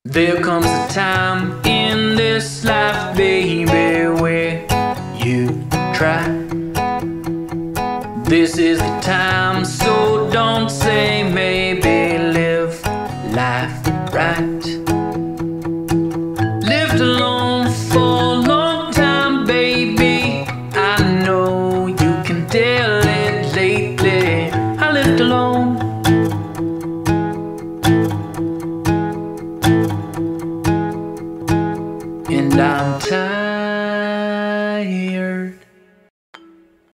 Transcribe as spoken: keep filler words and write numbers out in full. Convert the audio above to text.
There comes a time in this life, baby, where you try. This is the time, so don't say maybe.